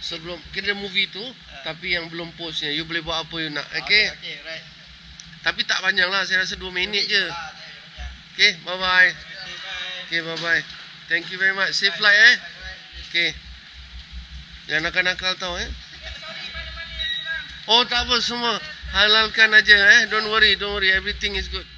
sebelum kira movie tu, tapi yang belum postnya. You boleh buat apa you nak. Okay? Okay, right. Tapi tak panjang lah. Saya rasa 2 minit je. Lah, Okay, bye-bye. okay, bye. Okay, bye-bye. Thank you very much. Safe flight Okay. Jangan nakal-nakal tau Oh, tak apa semua. Halalkan aja Don't worry. Everything is good.